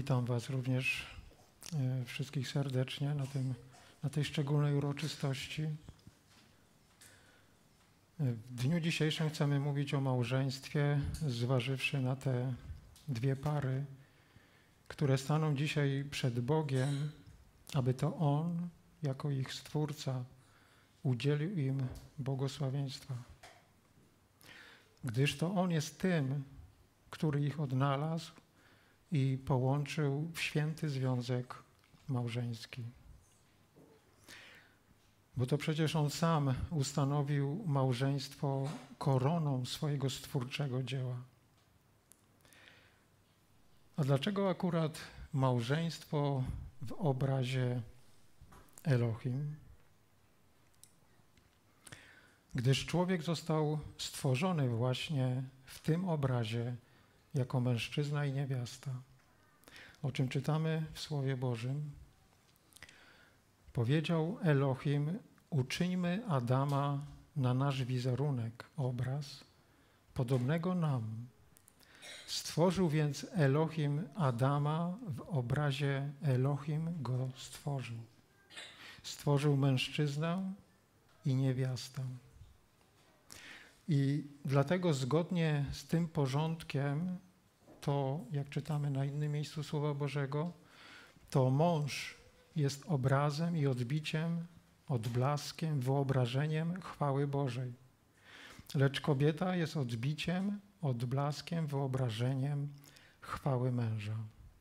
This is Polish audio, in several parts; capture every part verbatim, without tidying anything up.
Witam Was również e, wszystkich serdecznie na, tym, na tej szczególnej uroczystości. W dniu dzisiejszym chcemy mówić o małżeństwie, zważywszy na te dwie pary, które staną dzisiaj przed Bogiem, aby to On, jako ich Stwórca, udzielił im błogosławieństwa. Gdyż to On jest tym, który ich odnalazł i połączył w święty związek małżeński. Bo to przecież On sam ustanowił małżeństwo koroną swojego stwórczego dzieła. A dlaczego akurat małżeństwo w obrazie Elohim? Gdyż człowiek został stworzony właśnie w tym obrazie jako mężczyzna i niewiasta, o czym czytamy w Słowie Bożym. Powiedział Elohim: uczyńmy Adama na nasz wizerunek, obraz, podobnego nam. Stworzył więc Elohim Adama, w obrazie Elohim go stworzył. Stworzył mężczyznę i niewiastę. I dlatego zgodnie z tym porządkiem, to jak czytamy na innym miejscu Słowa Bożego, to mąż jest obrazem i odbiciem, odblaskiem, wyobrażeniem chwały Bożej. Lecz kobieta jest odbiciem, odblaskiem, wyobrażeniem chwały męża.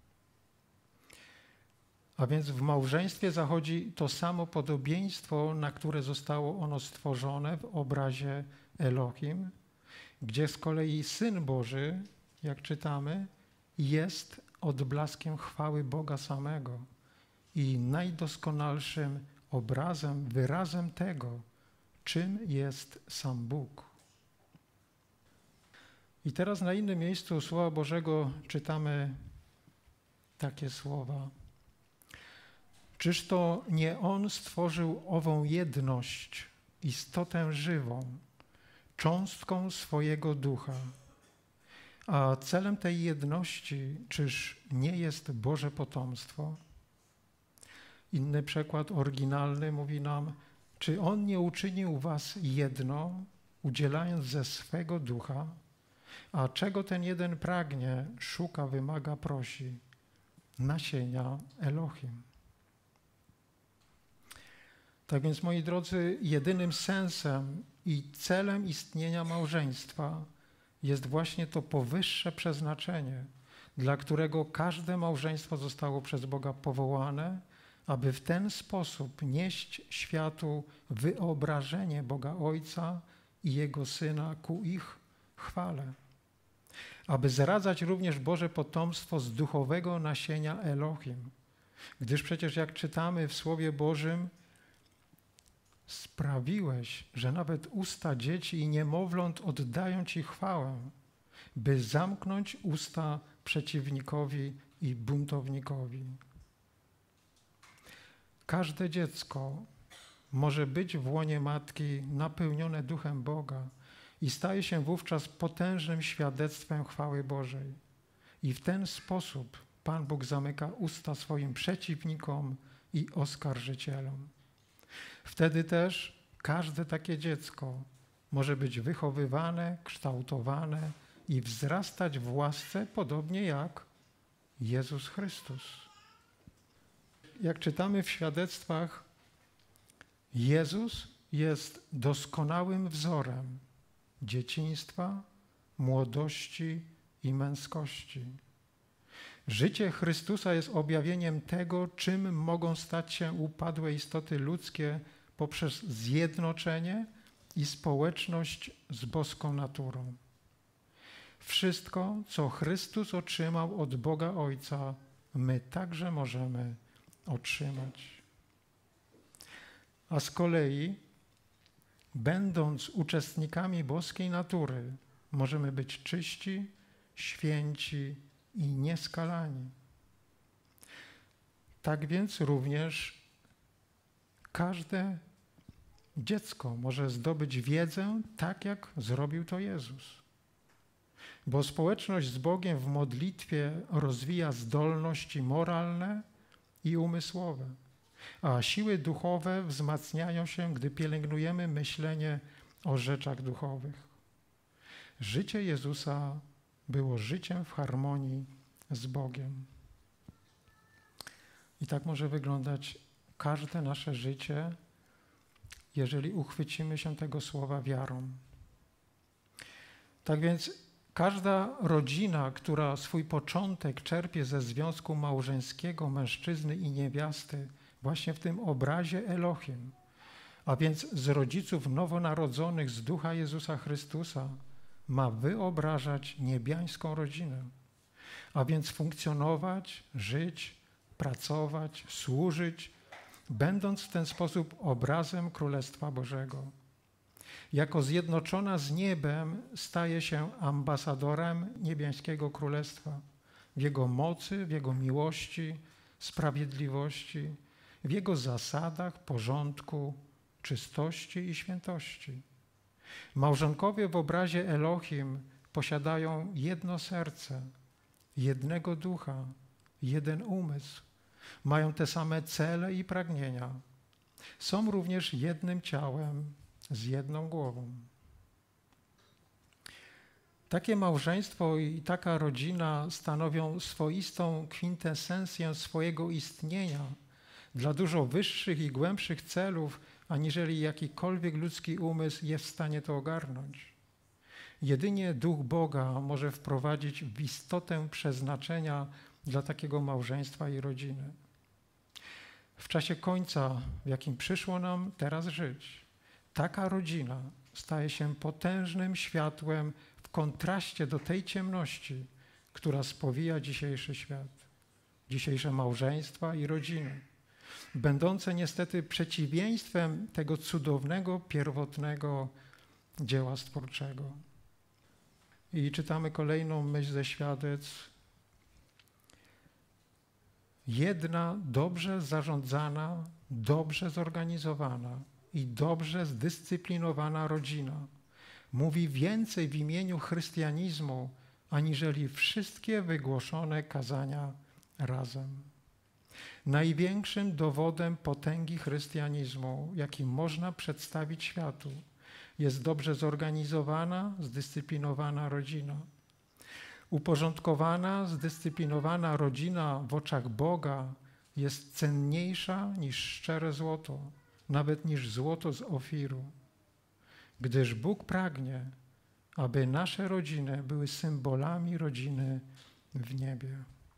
A więc w małżeństwie zachodzi to samo podobieństwo, na które zostało ono stworzone w obrazie Elohim, gdzie z kolei Syn Boży, jak czytamy, jest odblaskiem chwały Boga samego i najdoskonalszym obrazem, wyrazem tego, czym jest sam Bóg. I teraz na innym miejscu Słowa Bożego czytamy takie słowa. Czyż to nie On stworzył ową jedność, istotę żywą, cząstką swojego ducha? A celem tej jedności, czyż nie jest Boże potomstwo? Inny przekład oryginalny mówi nam: czy On nie uczynił was jedno, udzielając ze swego ducha? A czego ten jeden pragnie, szuka, wymaga, prosi? Nasienia Elohim. Tak więc, moi drodzy, jedynym sensem i celem istnienia małżeństwa jest właśnie to powyższe przeznaczenie, dla którego każde małżeństwo zostało przez Boga powołane, aby w ten sposób nieść światu wyobrażenie Boga Ojca i Jego Syna ku ich chwale. Aby zradzać również Boże potomstwo z duchowego nasienia Elohim. Gdyż przecież, jak czytamy w Słowie Bożym, sprawiłeś, że nawet usta dzieci i niemowląt oddają Ci chwałę, by zamknąć usta przeciwnikowi i buntownikowi. Każde dziecko może być w łonie matki napełnione duchem Boga i staje się wówczas potężnym świadectwem chwały Bożej. I w ten sposób Pan Bóg zamyka usta swoim przeciwnikom i oskarżycielom. Wtedy też każde takie dziecko może być wychowywane, kształtowane i wzrastać w łasce, podobnie jak Jezus Chrystus. Jak czytamy w świadectwach, Jezus jest doskonałym wzorem dzieciństwa, młodości i męskości. Życie Chrystusa jest objawieniem tego, czym mogą stać się upadłe istoty ludzkie poprzez zjednoczenie i społeczność z boską naturą. Wszystko, co Chrystus otrzymał od Boga Ojca, my także możemy otrzymać. A z kolei, będąc uczestnikami boskiej natury, możemy być czyści, święci i nieskalani. Tak więc również każde dziecko może zdobyć wiedzę tak, jak zrobił to Jezus. bo społeczność z Bogiem w modlitwie rozwija zdolności moralne i umysłowe, a siły duchowe wzmacniają się, gdy pielęgnujemy myślenie o rzeczach duchowych. Życie Jezusa było życiem w harmonii z Bogiem. I tak może wyglądać każde nasze życie, jeżeli uchwycimy się tego słowa wiarą. Tak więc każda rodzina, która swój początek czerpie ze związku małżeńskiego mężczyzny i niewiasty, właśnie w tym obrazie Elohim, a więc z rodziców nowonarodzonych z ducha Jezusa Chrystusa, ma wyobrażać niebiańską rodzinę, a więc funkcjonować, żyć, pracować, służyć, będąc w ten sposób obrazem Królestwa Bożego. Jako zjednoczona z niebem staje się ambasadorem niebiańskiego Królestwa, w Jego mocy, w Jego miłości, sprawiedliwości, w Jego zasadach, porządku, czystości i świętości. Małżonkowie w obrazie Elohim posiadają jedno serce, jednego ducha, jeden umysł. Mają te same cele i pragnienia. Są również jednym ciałem, z jedną głową. Takie małżeństwo i taka rodzina stanowią swoistą kwintesencję swojego istnienia dla dużo wyższych i głębszych celów, aniżeli jakikolwiek ludzki umysł jest w stanie to ogarnąć. Jedynie Duch Boga może wprowadzić w istotę przeznaczenia dla takiego małżeństwa i rodziny. W czasie końca, w jakim przyszło nam teraz żyć, taka rodzina staje się potężnym światłem w kontraście do tej ciemności, która spowija dzisiejszy świat, dzisiejsze małżeństwa i rodziny, będące niestety przeciwieństwem tego cudownego, pierwotnego dzieła stwórczego. I czytamy kolejną myśl ze świadectw. Jedna dobrze zarządzana, dobrze zorganizowana i dobrze zdyscyplinowana rodzina mówi więcej w imieniu chrystianizmu, aniżeli wszystkie wygłoszone kazania razem. Największym dowodem potęgi chrystianizmu, jaki można przedstawić światu, jest dobrze zorganizowana, zdyscyplinowana rodzina. Uporządkowana, zdyscyplinowana rodzina w oczach Boga jest cenniejsza niż szczere złoto, nawet niż złoto z Ofiru. Gdyż Bóg pragnie, aby nasze rodziny były symbolami rodziny w niebie.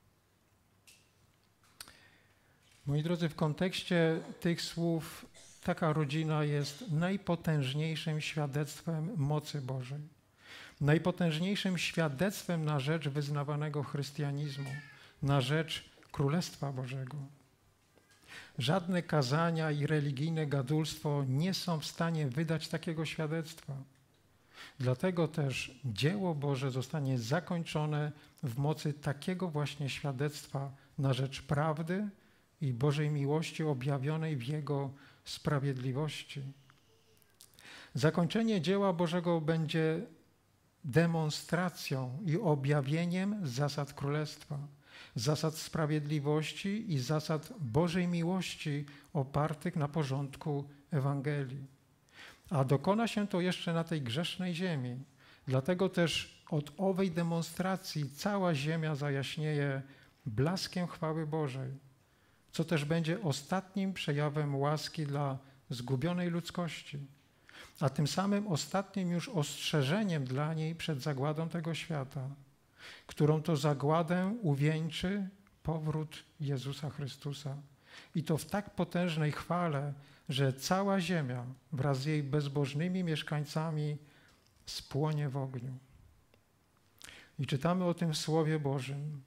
Moi drodzy, w kontekście tych słów taka rodzina jest najpotężniejszym świadectwem mocy Bożej, najpotężniejszym świadectwem na rzecz wyznawanego chrystianizmu, na rzecz Królestwa Bożego. Żadne kazania i religijne gadulstwo nie są w stanie wydać takiego świadectwa. Dlatego też dzieło Boże zostanie zakończone w mocy takiego właśnie świadectwa na rzecz prawdy i Bożej miłości objawionej w Jego sprawiedliwości. Zakończenie dzieła Bożego będzie demonstracją i objawieniem zasad Królestwa, zasad sprawiedliwości i zasad Bożej miłości opartych na porządku Ewangelii. A dokona się to jeszcze na tej grzesznej ziemi. Dlatego też od owej demonstracji cała ziemia zajaśnieje blaskiem chwały Bożej, co też będzie ostatnim przejawem łaski dla zgubionej ludzkości, a tym samym ostatnim już ostrzeżeniem dla niej przed zagładą tego świata, którą to zagładę uwieńczy powrót Jezusa Chrystusa. I to w tak potężnej chwale, że cała ziemia wraz z jej bezbożnymi mieszkańcami spłonie w ogniu. I czytamy o tym w Słowie Bożym.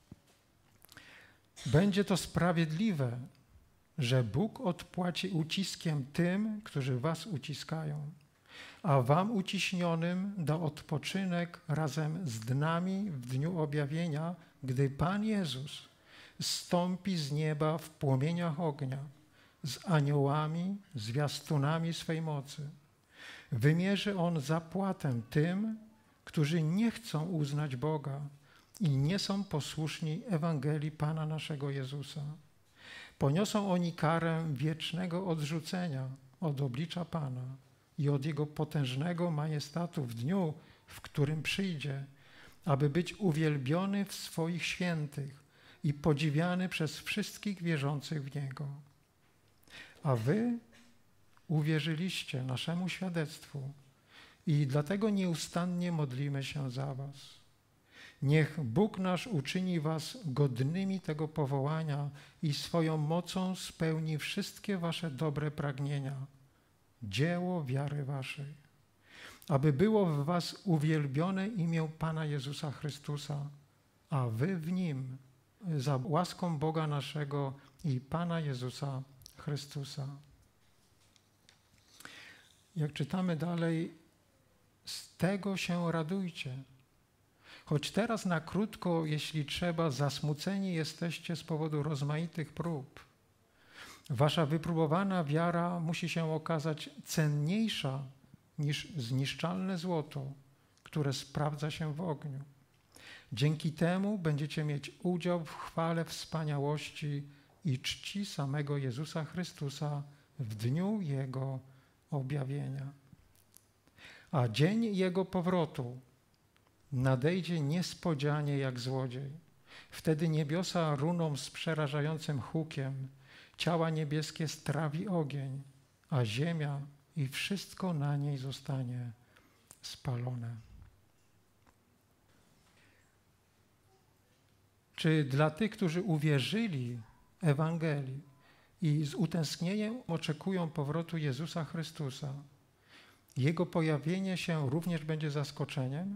Będzie to sprawiedliwe, że Bóg odpłaci uciskiem tym, którzy was uciskają, a wam uciśnionym da odpoczynek razem z dnami w dniu objawienia, gdy Pan Jezus zstąpi z nieba w płomieniach ognia, z aniołami, zwiastunami swej mocy. Wymierzy On zapłatę tym, którzy nie chcą uznać Boga i nie są posłuszni Ewangelii Pana naszego Jezusa. Poniosą oni karę wiecznego odrzucenia od oblicza Pana i od Jego potężnego majestatu w dniu, w którym przyjdzie, aby być uwielbiony w swoich świętych i podziwiany przez wszystkich wierzących w Niego. A wy uwierzyliście naszemu świadectwu i dlatego nieustannie modlimy się za was. Niech Bóg nasz uczyni was godnymi tego powołania i swoją mocą spełni wszystkie wasze dobre pragnienia, dzieło wiary waszej, aby było w was uwielbione imię Pana Jezusa Chrystusa, a wy w Nim, za łaską Boga naszego i Pana Jezusa Chrystusa. Jak czytamy dalej, z tego się radujcie. Choć teraz na krótko, jeśli trzeba, zasmuceni jesteście z powodu rozmaitych prób. Wasza wypróbowana wiara musi się okazać cenniejsza niż zniszczalne złoto, które sprawdza się w ogniu. Dzięki temu będziecie mieć udział w chwale wspaniałości i czci samego Jezusa Chrystusa w dniu Jego objawienia. A dzień Jego powrotu nadejdzie niespodzianie jak złodziej. Wtedy niebiosa runą z przerażającym hukiem, ciała niebieskie strawi ogień, a ziemia i wszystko na niej zostanie spalone. Czy dla tych, którzy uwierzyli Ewangelii i z utęsknieniem oczekują powrotu Jezusa Chrystusa, Jego pojawienie się również będzie zaskoczeniem?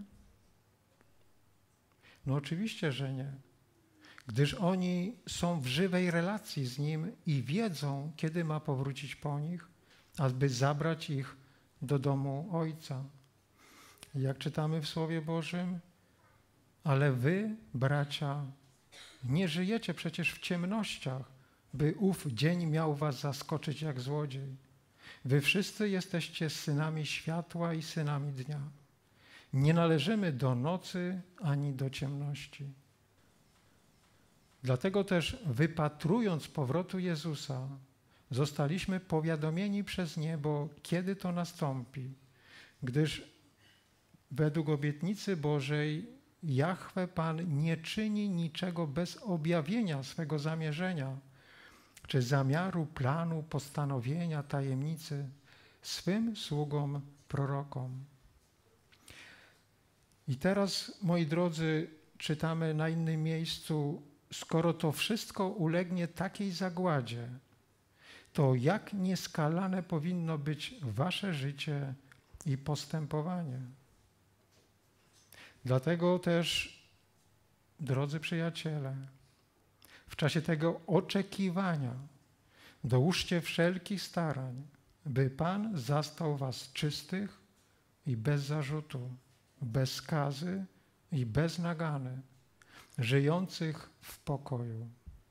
No oczywiście, że nie, gdyż oni są w żywej relacji z Nim i wiedzą, kiedy ma powrócić po nich, aby zabrać ich do domu Ojca. Jak czytamy w Słowie Bożym, ale wy, bracia, nie żyjecie przecież w ciemnościach, by ów dzień miał was zaskoczyć jak złodziej. Wy wszyscy jesteście synami światła i synami dnia. Nie należymy do nocy ani do ciemności. Dlatego też, wypatrując powrotu Jezusa, zostaliśmy powiadomieni przez niebo, kiedy to nastąpi, gdyż według obietnicy Bożej Jahwe Pan nie czyni niczego bez objawienia swego zamierzenia, czy zamiaru, planu, postanowienia, tajemnicy swym sługom, prorokom. I teraz, moi drodzy, czytamy na innym miejscu, skoro to wszystko ulegnie takiej zagładzie, to jak nieskalane powinno być wasze życie i postępowanie. Dlatego też, drodzy przyjaciele, w czasie tego oczekiwania dołóżcie wszelkich starań, by Pan zastał was czystych i bez zarzutu, bez skazy i bez nagany, żyjących w pokoju.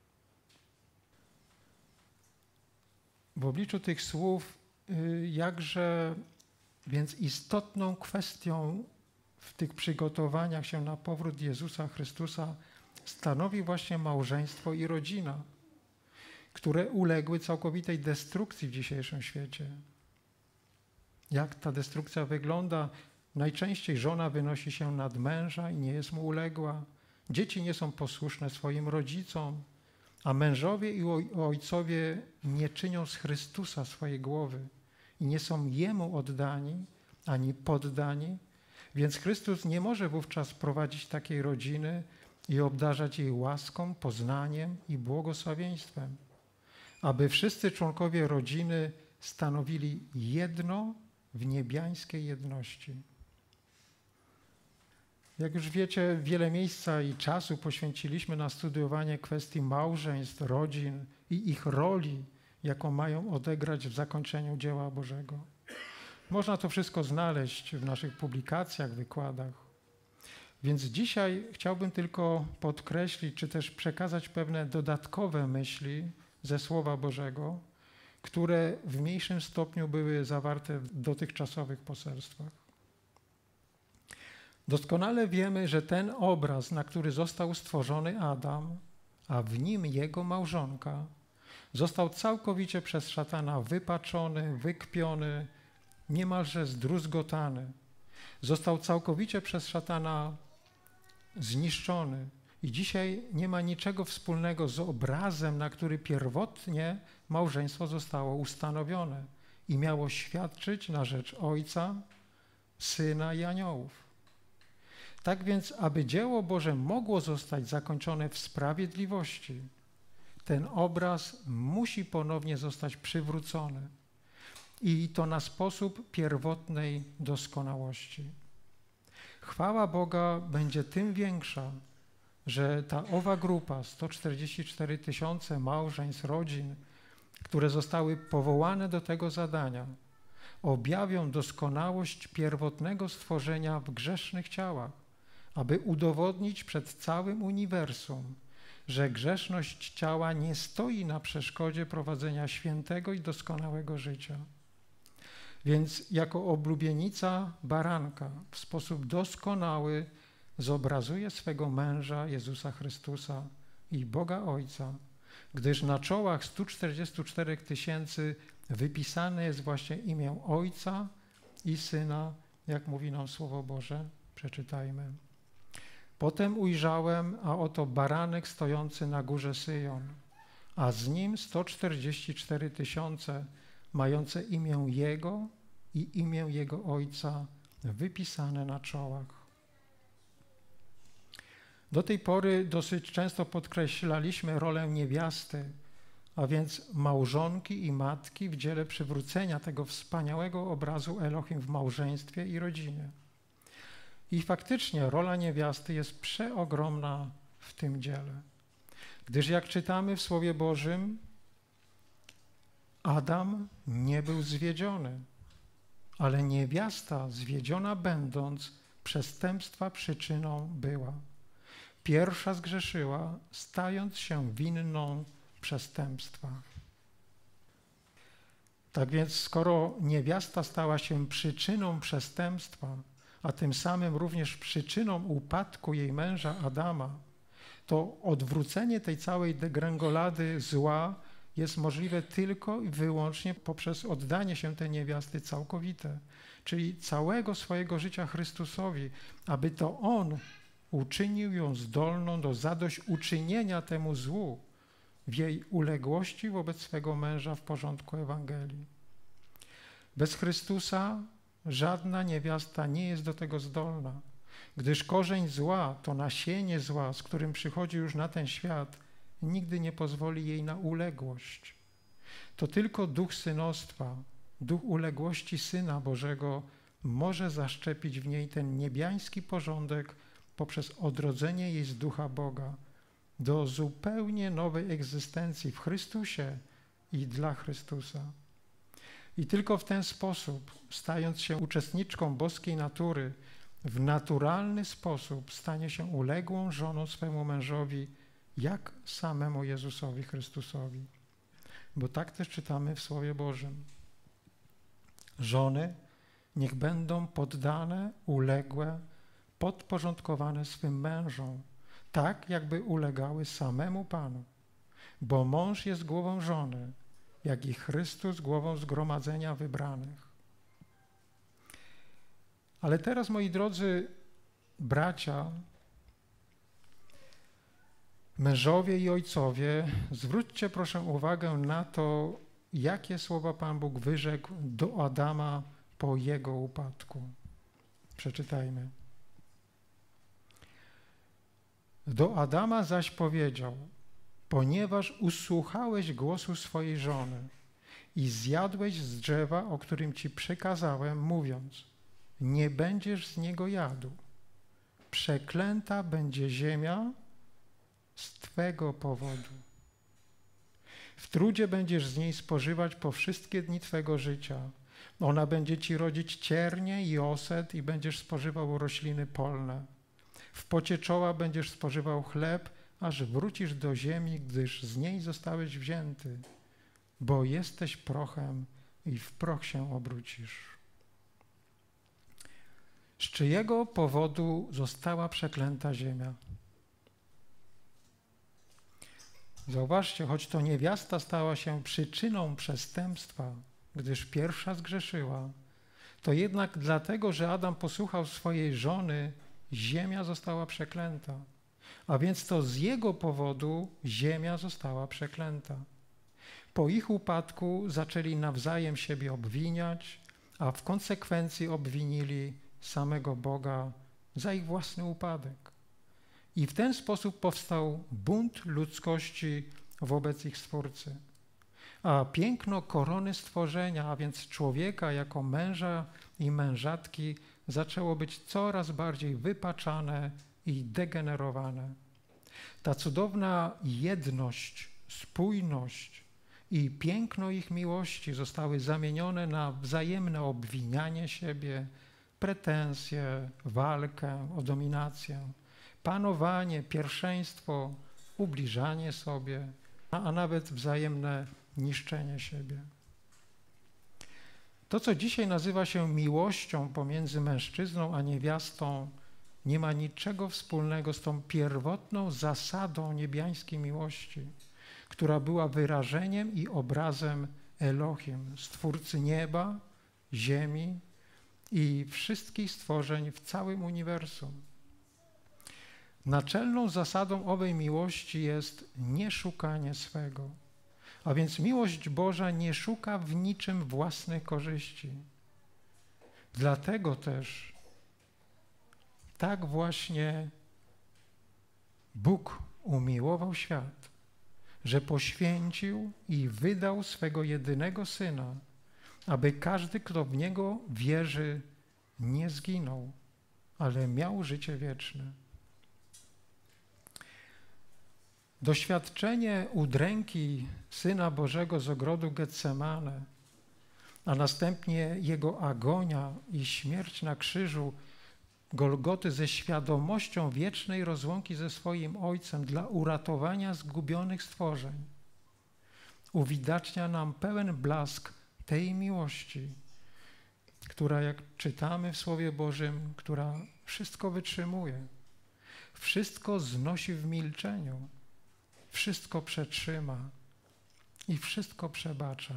W obliczu tych słów jakże więc istotną kwestią w tych przygotowaniach się na powrót Jezusa Chrystusa stanowi właśnie małżeństwo i rodzina, które uległy całkowitej destrukcji w dzisiejszym świecie. Jak ta destrukcja wygląda? Najczęściej żona wynosi się nad męża i nie jest mu uległa. Dzieci nie są posłuszne swoim rodzicom, a mężowie i ojcowie nie czynią z Chrystusa swojej głowy i nie są Jemu oddani ani poddani, więc Chrystus nie może wówczas prowadzić takiej rodziny i obdarzać jej łaską, poznaniem i błogosławieństwem, aby wszyscy członkowie rodziny stanowili jedno w niebiańskiej jedności. Jak już wiecie, wiele miejsca i czasu poświęciliśmy na studiowanie kwestii małżeństw, rodzin i ich roli, jaką mają odegrać w zakończeniu dzieła Bożego. Można to wszystko znaleźć w naszych publikacjach, wykładach. Więc dzisiaj chciałbym tylko podkreślić, czy też przekazać pewne dodatkowe myśli ze Słowa Bożego, które w mniejszym stopniu były zawarte w dotychczasowych poselstwach. Doskonale wiemy, że ten obraz, na który został stworzony Adam, a w nim jego małżonka, został całkowicie przez szatana wypaczony, wykpiony, niemalże zdruzgotany. Został całkowicie przez szatana zniszczony. I dzisiaj nie ma niczego wspólnego z obrazem, na który pierwotnie małżeństwo zostało ustanowione i miało świadczyć na rzecz Ojca, Syna i aniołów. Tak więc, aby dzieło Boże mogło zostać zakończone w sprawiedliwości, ten obraz musi ponownie zostać przywrócony i to na sposób pierwotnej doskonałości. Chwała Boga będzie tym większa, że ta owa grupa, sto czterdzieści cztery tysiące małżeństw, rodzin, które zostały powołane do tego zadania, objawią doskonałość pierwotnego stworzenia w grzesznych ciałach, aby udowodnić przed całym uniwersum, że grzeszność ciała nie stoi na przeszkodzie prowadzenia świętego i doskonałego życia. Więc jako oblubienica baranka w sposób doskonały zobrazuje swego męża Jezusa Chrystusa i Boga Ojca, gdyż na czołach stu czterdziestu czterech tysięcy wypisane jest właśnie imię Ojca i Syna, jak mówi nam Słowo Boże. Przeczytajmy. Potem ujrzałem, a oto baranek stojący na górze Syjon, a z nim sto czterdzieści cztery tysiące, mające imię Jego i imię Jego Ojca wypisane na czołach. Do tej pory dosyć często podkreślaliśmy rolę niewiasty, a więc małżonki i matki w dziele przywrócenia tego wspaniałego obrazu Elohim w małżeństwie i rodzinie. I faktycznie rola niewiasty jest przeogromna w tym dziele, gdyż jak czytamy w Słowie Bożym, Adam nie był zwiedziony, ale niewiasta zwiedziona będąc przestępstwa przyczyną była. Pierwsza zgrzeszyła, stając się winną przestępstwa. Tak więc skoro niewiasta stała się przyczyną przestępstwa, a tym samym również przyczyną upadku jej męża Adama, to odwrócenie tej całej degrengolady zła jest możliwe tylko i wyłącznie poprzez oddanie się tej niewiasty całkowite, czyli całego swojego życia Chrystusowi, aby to On uczynił ją zdolną do zadośćuczynienia temu złu w jej uległości wobec swego męża w porządku Ewangelii. Bez Chrystusa żadna niewiasta nie jest do tego zdolna, gdyż korzeń zła, to nasienie zła, z którym przychodzi już na ten świat, nigdy nie pozwoli jej na uległość. To tylko duch synostwa, duch uległości Syna Bożego może zaszczepić w niej ten niebiański porządek poprzez odrodzenie jej z ducha Boga do zupełnie nowej egzystencji w Chrystusie i dla Chrystusa. I tylko w ten sposób, stając się uczestniczką boskiej natury, w naturalny sposób stanie się uległą żoną swemu mężowi, jak samemu Jezusowi Chrystusowi. Bo tak też czytamy w Słowie Bożym. Żony niech będą poddane, uległe, podporządkowane swym mężom, tak jakby ulegały samemu Panu. Bo mąż jest głową żony, jak i Chrystus głową zgromadzenia wybranych. Ale teraz, moi drodzy bracia, mężowie i ojcowie, zwróćcie proszę uwagę na to, jakie słowa Pan Bóg wyrzekł do Adama po jego upadku. Przeczytajmy. Do Adama zaś powiedział: ponieważ usłuchałeś głosu swojej żony i zjadłeś z drzewa, o którym ci przykazałem, mówiąc: nie będziesz z niego jadł. Przeklęta będzie ziemia z twego powodu. W trudzie będziesz z niej spożywać po wszystkie dni twego życia. Ona będzie ci rodzić ciernie i oset i będziesz spożywał rośliny polne. W pocie czoła będziesz spożywał chleb, aż wrócisz do ziemi, gdyż z niej zostałeś wzięty, bo jesteś prochem i w proch się obrócisz. Z czyjego powodu została przeklęta ziemia? Zauważcie, choć to niewiasta stała się przyczyną przestępstwa, gdyż pierwsza zgrzeszyła, to jednak dlatego, że Adam posłuchał swojej żony, ziemia została przeklęta. A więc to z jego powodu ziemia została przeklęta. Po ich upadku zaczęli nawzajem siebie obwiniać, a w konsekwencji obwinili samego Boga za ich własny upadek. I w ten sposób powstał bunt ludzkości wobec ich Stwórcy. A piękno korony stworzenia, a więc człowieka jako męża i mężatki, zaczęło być coraz bardziej wypaczane i degenerowane. Ta cudowna jedność, spójność i piękno ich miłości zostały zamienione na wzajemne obwinianie siebie, pretensje, walkę o dominację, panowanie, pierwszeństwo, ubliżanie sobie, a nawet wzajemne niszczenie siebie. To, co dzisiaj nazywa się miłością pomiędzy mężczyzną a niewiastą, nie ma niczego wspólnego z tą pierwotną zasadą niebiańskiej miłości, która była wyrażeniem i obrazem Elohim, Stwórcy nieba, ziemi i wszystkich stworzeń w całym uniwersum. Naczelną zasadą owej miłości jest nieszukanie swego. A więc miłość Boża nie szuka w niczym własnych korzyści. Dlatego też tak właśnie Bóg umiłował świat, że poświęcił i wydał swego jedynego Syna, aby każdy, kto w Niego wierzy, nie zginął, ale miał życie wieczne. Doświadczenie udręki Syna Bożego z ogrodu Getsemane, a następnie Jego agonia i śmierć na krzyżu Golgoty ze świadomością wiecznej rozłąki ze swoim Ojcem dla uratowania zgubionych stworzeń, uwidacznia nam pełen blask tej miłości, która, jak czytamy w Słowie Bożym, która wszystko wytrzymuje, wszystko znosi w milczeniu, wszystko przetrzyma i wszystko przebacza.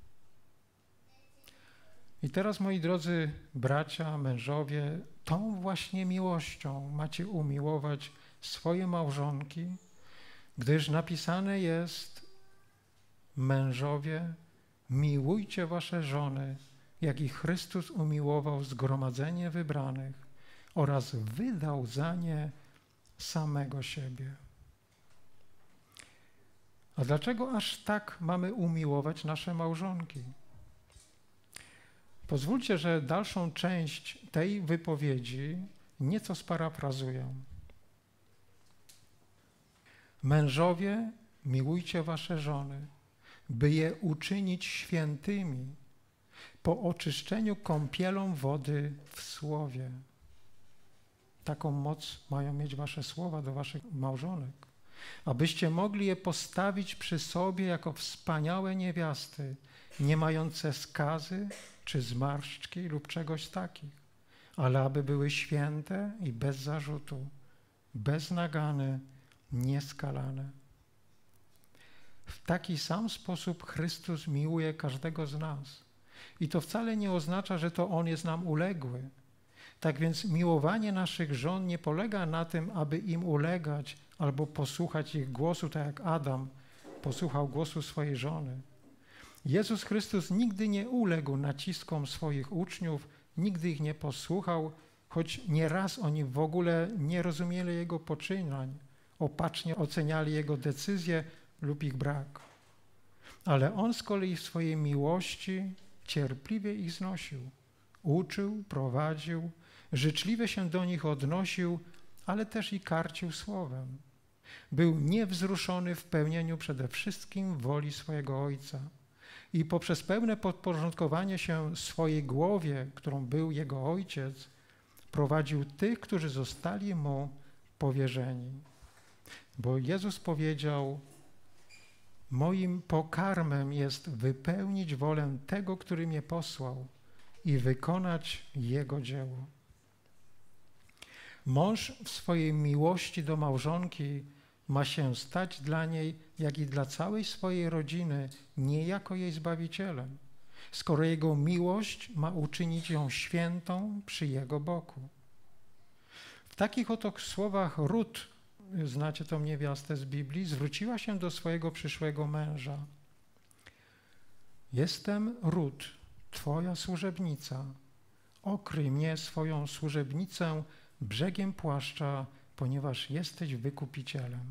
I teraz, moi drodzy bracia, mężowie, tą właśnie miłością macie umiłować swoje małżonki, gdyż napisane jest: mężowie, miłujcie wasze żony, jak i Chrystus umiłował zgromadzenie wybranych oraz wydał za nie samego siebie. A dlaczego aż tak mamy umiłować nasze małżonki? Pozwólcie, że dalszą część tej wypowiedzi nieco sparafrazuję. Mężowie, miłujcie wasze żony, by je uczynić świętymi po oczyszczeniu kąpielą wody w słowie. Taką moc mają mieć wasze słowa do waszych małżonek, abyście mogli je postawić przy sobie jako wspaniałe niewiasty, nie mające skazy czy zmarszczki lub czegoś takich, ale aby były święte i bez zarzutu, beznagane, nieskalane. W taki sam sposób Chrystus miłuje każdego z nas. I to wcale nie oznacza, że to On jest nam uległy. Tak więc miłowanie naszych żon nie polega na tym, aby im ulegać albo posłuchać ich głosu, tak jak Adam posłuchał głosu swojej żony. Jezus Chrystus nigdy nie uległ naciskom swoich uczniów, nigdy ich nie posłuchał, choć nieraz oni w ogóle nie rozumieli Jego poczynań, opacznie oceniali Jego decyzje lub ich brak. Ale On z kolei w swojej miłości cierpliwie ich znosił, uczył, prowadził, życzliwie się do nich odnosił, ale też i karcił słowem. Był niewzruszony w pełnieniu przede wszystkim woli swojego Ojca i poprzez pełne podporządkowanie się swojej głowie, którą był Jego Ojciec, prowadził tych, którzy zostali Mu powierzeni. Bo Jezus powiedział: moim pokarmem jest wypełnić wolę tego, który mnie posłał i wykonać Jego dzieło. Mąż w swojej miłości do małżonki ma się stać dla niej, jak i dla całej swojej rodziny, niejako jej Zbawicielem, skoro jego miłość ma uczynić ją świętą przy jego boku. W takich oto słowach Rut, znacie tą niewiastę z Biblii, zwróciła się do swojego przyszłego męża. Jestem Rut, twoja służebnica. Okryj mnie, swoją służebnicę, brzegiem płaszcza, ponieważ jesteś wykupicielem.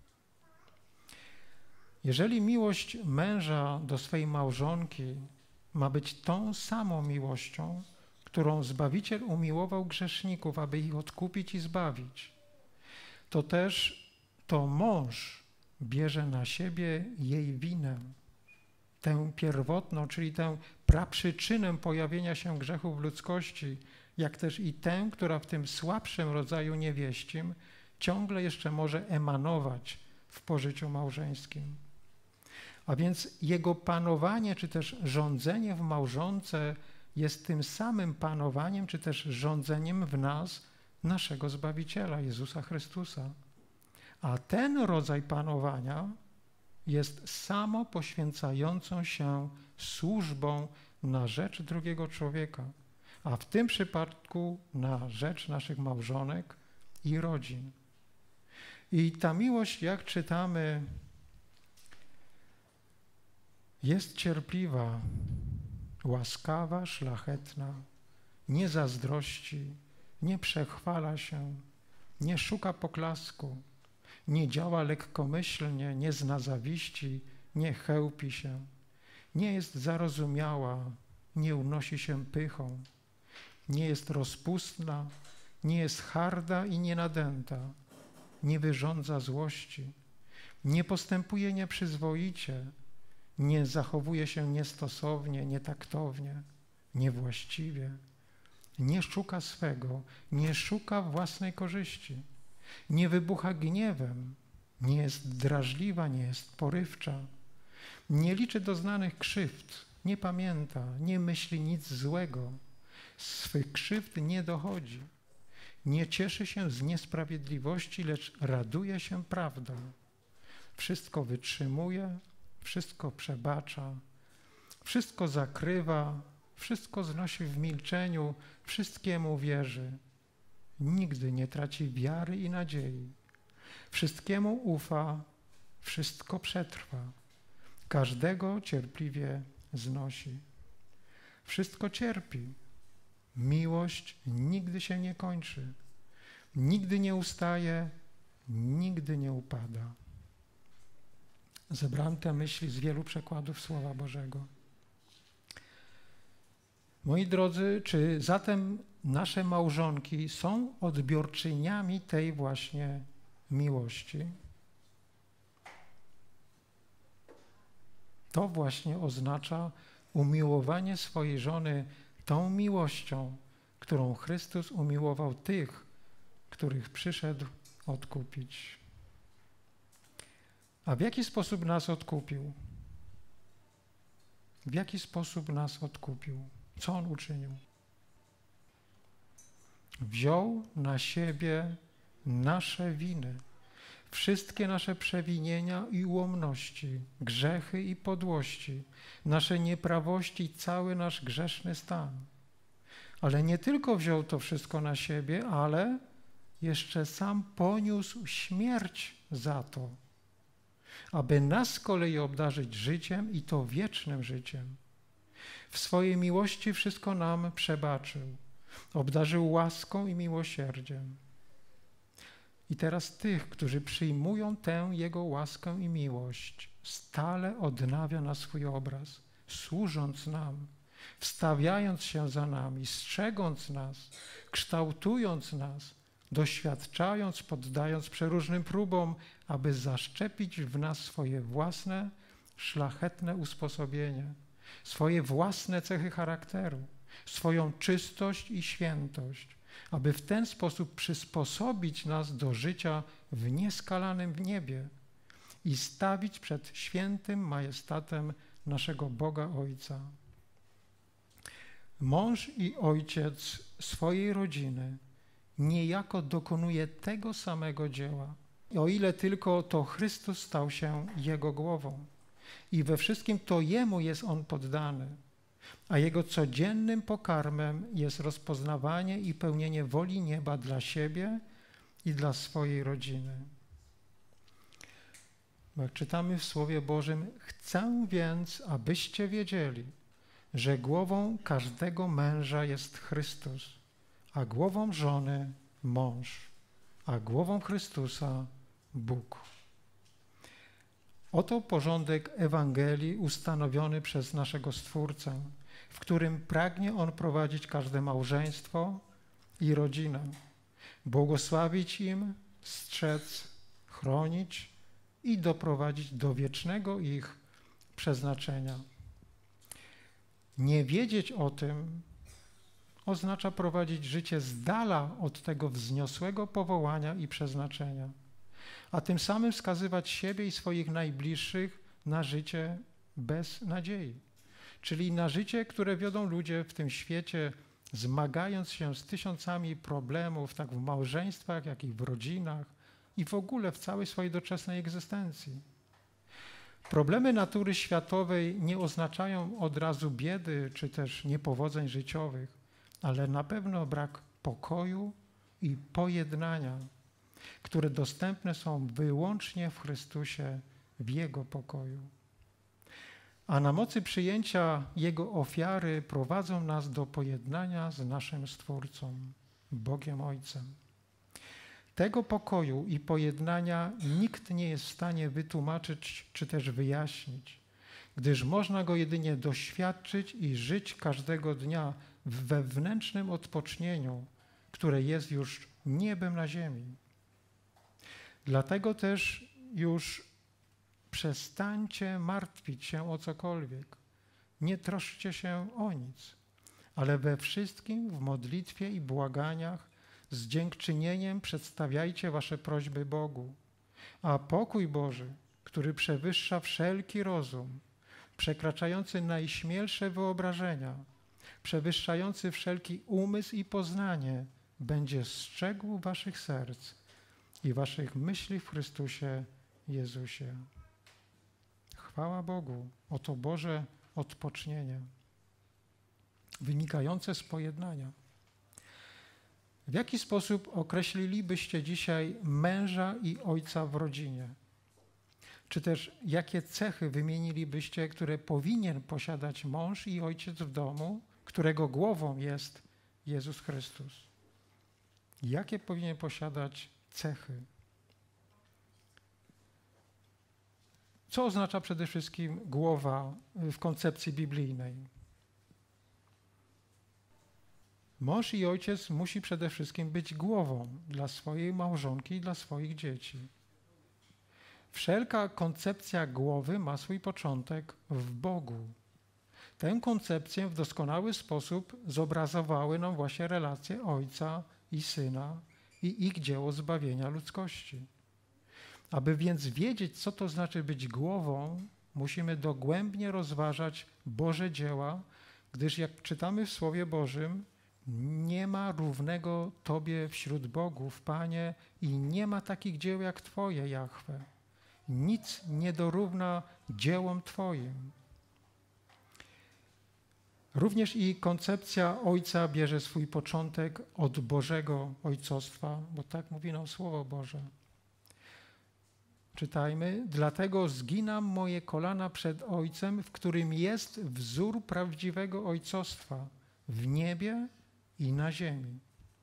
Jeżeli miłość męża do swej małżonki ma być tą samą miłością, którą Zbawiciel umiłował grzeszników, aby ich odkupić i zbawić, to też to mąż bierze na siebie jej winę, tę pierwotną, czyli tę praprzyczynę pojawienia się grzechu w ludzkości, jak też i tę, która w tym słabszym rodzaju niewieścim ciągle jeszcze może emanować w pożyciu małżeńskim. A więc jego panowanie, czy też rządzenie w małżonce jest tym samym panowaniem, czy też rządzeniem w nas naszego Zbawiciela, Jezusa Chrystusa. A ten rodzaj panowania jest samo poświęcającą się służbą na rzecz drugiego człowieka, a w tym przypadku na rzecz naszych małżonek i rodzin. I ta miłość, jak czytamy, jest cierpliwa, łaskawa, szlachetna, nie zazdrości, nie przechwala się, nie szuka poklasku, nie działa lekkomyślnie, nie zna zawiści, nie chełpi się, nie jest zarozumiała, nie unosi się pychą, nie jest rozpustna, nie jest harda i nienadęta, nie wyrządza złości, nie postępuje nieprzyzwoicie, nie zachowuje się niestosownie, nietaktownie, niewłaściwie, nie szuka swego, nie szuka własnej korzyści, nie wybucha gniewem, nie jest drażliwa, nie jest porywcza, nie liczy doznanych krzywd, nie pamięta, nie myśli nic złego, z swych krzywd nie dochodzi, nie cieszy się z niesprawiedliwości, lecz raduje się prawdą. Wszystko wytrzymuje, wszystko przebacza, wszystko zakrywa, wszystko znosi w milczeniu, wszystkiemu wierzy. Nigdy nie traci wiary i nadziei. Wszystkiemu ufa, wszystko przetrwa. Każdego cierpliwie znosi. Wszystko cierpi. Miłość nigdy się nie kończy. Nigdy nie ustaje, nigdy nie upada. Zebrałem te myśli z wielu przekładów Słowa Bożego. Moi drodzy, czy zatem nasze małżonki są odbiorczyniami tej właśnie miłości? To właśnie oznacza umiłowanie swojej żony tą miłością, którą Chrystus umiłował tych, których przyszedł odkupić. A w jaki sposób nas odkupił? W jaki sposób nas odkupił? Co On uczynił? Wziął na siebie nasze winy, wszystkie nasze przewinienia i ułomności, grzechy i podłości, nasze nieprawości i cały nasz grzeszny stan. Ale nie tylko wziął to wszystko na siebie, ale jeszcze sam poniósł śmierć za to, aby nas z kolei obdarzyć życiem i to wiecznym życiem. W swojej miłości wszystko nam przebaczył, obdarzył łaską i miłosierdziem. I teraz tych, którzy przyjmują tę Jego łaskę i miłość, stale odnawia na swój obraz, służąc nam, wstawiając się za nami, strzegąc nas, kształtując nas, doświadczając, poddając przeróżnym próbom, aby zaszczepić w nas swoje własne, szlachetne usposobienie, swoje własne cechy charakteru, swoją czystość i świętość, aby w ten sposób przysposobić nas do życia w nieskalanym niebie i stawić przed świętym majestatem naszego Boga Ojca. Mąż i ojciec swojej rodziny niejako dokonuje tego samego dzieła. O ile tylko to Chrystus stał się Jego głową i we wszystkim to Jemu jest On poddany, a Jego codziennym pokarmem jest rozpoznawanie i pełnienie woli nieba dla siebie i dla swojej rodziny. Jak czytamy w Słowie Bożym, chcę więc, abyście wiedzieli, że głową każdego męża jest Chrystus, a głową żony mąż, a głową Chrystusa Bóg. Oto porządek Ewangelii ustanowiony przez naszego Stwórcę, w którym pragnie On prowadzić każde małżeństwo i rodzinę, błogosławić im, strzec, chronić i doprowadzić do wiecznego ich przeznaczenia. Nie wiedzieć o tym oznacza prowadzić życie z dala od tego wzniosłego powołania i przeznaczenia, a tym samym wskazywać siebie i swoich najbliższych na życie bez nadziei, czyli na życie, które wiodą ludzie w tym świecie, zmagając się z tysiącami problemów, tak w małżeństwach, jak i w rodzinach i w ogóle w całej swojej doczesnej egzystencji. Problemy natury światowej nie oznaczają od razu biedy czy też niepowodzeń życiowych, ale na pewno brak pokoju i pojednania, które dostępne są wyłącznie w Chrystusie, w Jego pokoju. A na mocy przyjęcia Jego ofiary prowadzą nas do pojednania z naszym Stwórcą, Bogiem Ojcem. Tego pokoju i pojednania nikt nie jest w stanie wytłumaczyć czy też wyjaśnić, gdyż można go jedynie doświadczyć i żyć każdego dnia w wewnętrznym odpocznieniu, które jest już niebem na ziemi. Dlatego też już przestańcie martwić się o cokolwiek. Nie troszczcie się o nic, ale we wszystkim w modlitwie i błaganiach z dziękczynieniem przedstawiajcie wasze prośby Bogu, a pokój Boży, który przewyższa wszelki rozum, przekraczający najśmielsze wyobrażenia, przewyższający wszelki umysł i poznanie, będzie strzegł waszych serc i waszych myśli w Chrystusie Jezusie. Chwała Bogu, oto Boże odpocznienie, wynikające z pojednania. W jaki sposób określilibyście dzisiaj męża i ojca w rodzinie? Czy też jakie cechy wymienilibyście, które powinien posiadać mąż i ojciec w domu, którego głową jest Jezus Chrystus? Jakie powinien posiadać cechy? Co oznacza przede wszystkim głowa w koncepcji biblijnej? Mąż i ojciec musi przede wszystkim być głową dla swojej małżonki i dla swoich dzieci. Wszelka koncepcja głowy ma swój początek w Bogu. Tę koncepcję w doskonały sposób zobrazowały nam właśnie relacje Ojca i Syna i ich dzieło zbawienia ludzkości. Aby więc wiedzieć, co to znaczy być głową, musimy dogłębnie rozważać Boże dzieła, gdyż jak czytamy w Słowie Bożym, nie ma równego Tobie wśród bogów, Panie, i nie ma takich dzieł jak Twoje, Jahwe. Nic nie dorówna dziełom Twoim. Również i koncepcja Ojca bierze swój początek od Bożego Ojcostwa, bo tak mówi nam Słowo Boże. Czytajmy, dlatego zginam moje kolana przed Ojcem, w którym jest wzór prawdziwego ojcostwa w niebie i na ziemi.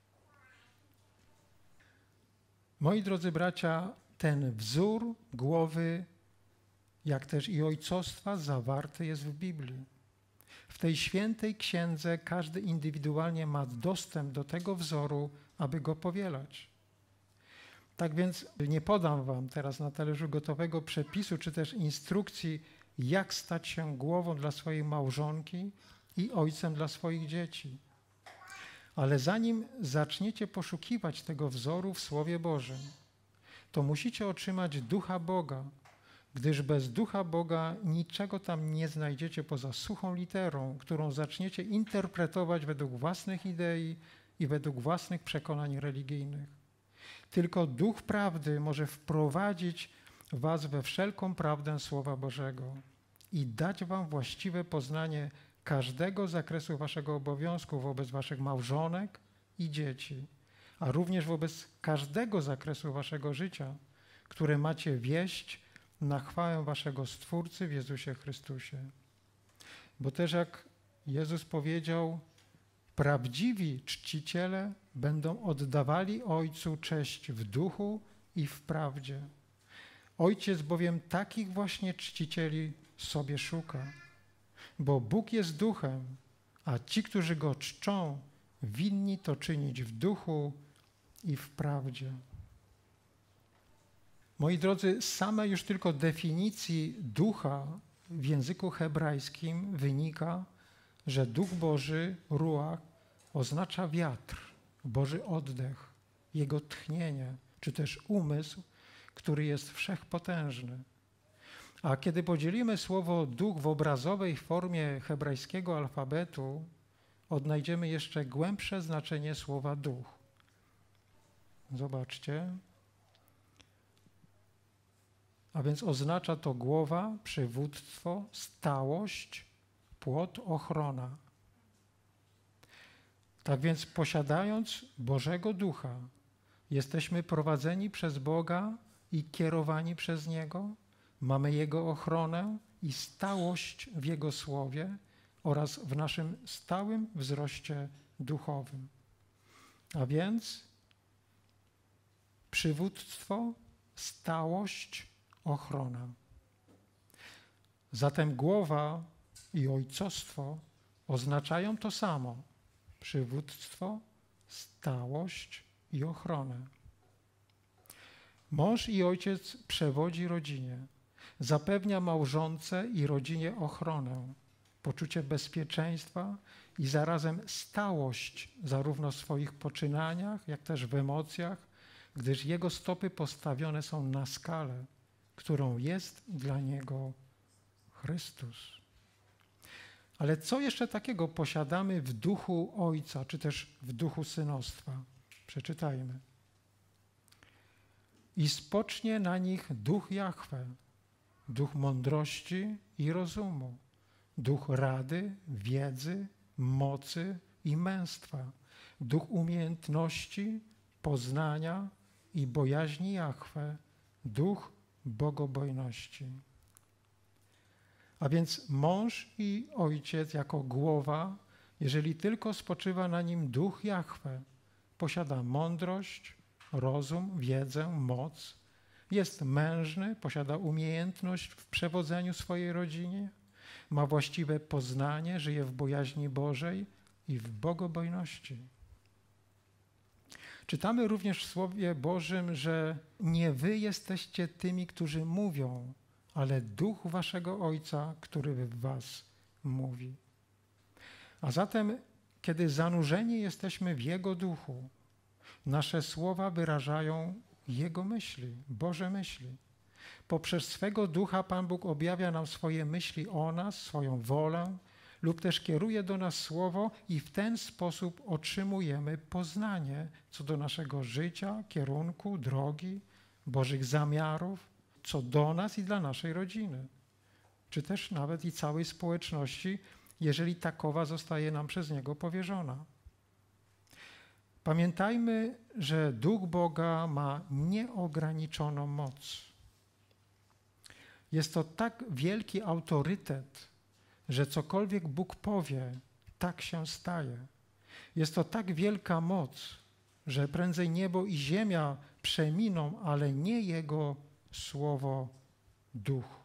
Moi drodzy bracia, ten wzór głowy, jak też i ojcostwa zawarty jest w Biblii. W tej świętej księdze każdy indywidualnie ma dostęp do tego wzoru, aby go powielać. Tak więc nie podam wam teraz na talerzu gotowego przepisu, czy też instrukcji, jak stać się głową dla swojej małżonki i ojcem dla swoich dzieci. Ale zanim zaczniecie poszukiwać tego wzoru w Słowie Bożym, to musicie otrzymać Ducha Boga, gdyż bez Ducha Boga niczego tam nie znajdziecie poza suchą literą, którą zaczniecie interpretować według własnych idei i według własnych przekonań religijnych. Tylko Duch Prawdy może wprowadzić was we wszelką prawdę Słowa Bożego i dać wam właściwe poznanie każdego zakresu waszego obowiązku wobec waszych małżonek i dzieci, a również wobec każdego zakresu waszego życia, które macie wieść na chwałę waszego Stwórcy w Jezusie Chrystusie. Bo też jak Jezus powiedział, prawdziwi czciciele będą oddawali Ojcu cześć w duchu i w prawdzie. Ojciec bowiem takich właśnie czcicieli sobie szuka. Bo Bóg jest duchem, a ci, którzy Go czczą, winni to czynić w duchu i w prawdzie. Moi drodzy, z samej już tylko definicji ducha w języku hebrajskim wynika, że Duch Boży, ruach, oznacza wiatr, Boży oddech, Jego tchnienie, czy też umysł, który jest wszechpotężny. A kiedy podzielimy słowo duch w obrazowej formie hebrajskiego alfabetu, odnajdziemy jeszcze głębsze znaczenie słowa duch. Zobaczcie. A więc oznacza to głowa, przywództwo, stałość, płot, ochrona. Tak więc posiadając Bożego Ducha, jesteśmy prowadzeni przez Boga i kierowani przez Niego, mamy Jego ochronę i stałość w Jego Słowie oraz w naszym stałym wzroście duchowym. A więc przywództwo, stałość, ochrona. Zatem głowa i ojcostwo oznaczają to samo. Przywództwo, stałość i ochronę. Mąż i ojciec przewodzi rodzinie, zapewnia małżonce i rodzinie ochronę, poczucie bezpieczeństwa i zarazem stałość zarówno w swoich poczynaniach, jak też w emocjach, gdyż jego stopy postawione są na skalę, którą jest dla niego Chrystus. Ale co jeszcze takiego posiadamy w duchu Ojca, czy też w duchu synostwa? Przeczytajmy. I spocznie na nich duch Jahwe, duch mądrości i rozumu, duch rady, wiedzy, mocy i męstwa, duch umiejętności, poznania i bojaźni Jahwe, duch bogobojności. A więc mąż i ojciec jako głowa, jeżeli tylko spoczywa na nim duch Jahwe, posiada mądrość, rozum, wiedzę, moc, jest mężny, posiada umiejętność w przewodzeniu swojej rodzinie, ma właściwe poznanie, żyje w bojaźni Bożej i w bogobojności. Czytamy również w Słowie Bożym, że nie wy jesteście tymi, którzy mówią, ale duch waszego Ojca, który w was mówi. A zatem, kiedy zanurzeni jesteśmy w Jego duchu, nasze słowa wyrażają Jego myśli, Boże myśli. Poprzez swego ducha Pan Bóg objawia nam swoje myśli o nas, swoją wolę lub też kieruje do nas słowo i w ten sposób otrzymujemy poznanie co do naszego życia, kierunku, drogi, Bożych zamiarów, co do nas i dla naszej rodziny, czy też nawet i całej społeczności, jeżeli takowa zostaje nam przez Niego powierzona. Pamiętajmy, że Duch Boga ma nieograniczoną moc. Jest to tak wielki autorytet, że cokolwiek Bóg powie, tak się staje. Jest to tak wielka moc, że prędzej niebo i ziemia przeminą, ale nie Jego słowo, duch.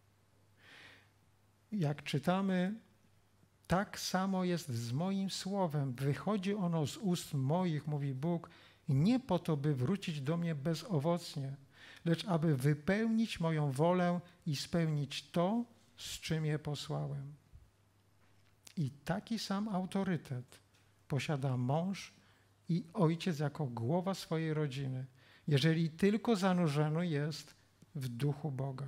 Jak czytamy, tak samo jest z moim słowem. Wychodzi ono z ust moich, mówi Bóg, nie po to, by wrócić do mnie bezowocnie, lecz aby wypełnić moją wolę i spełnić to, z czym je posłałem. I taki sam autorytet posiada mąż i ojciec jako głowa swojej rodziny, jeżeli tylko zanurzony jest w duchu Boga.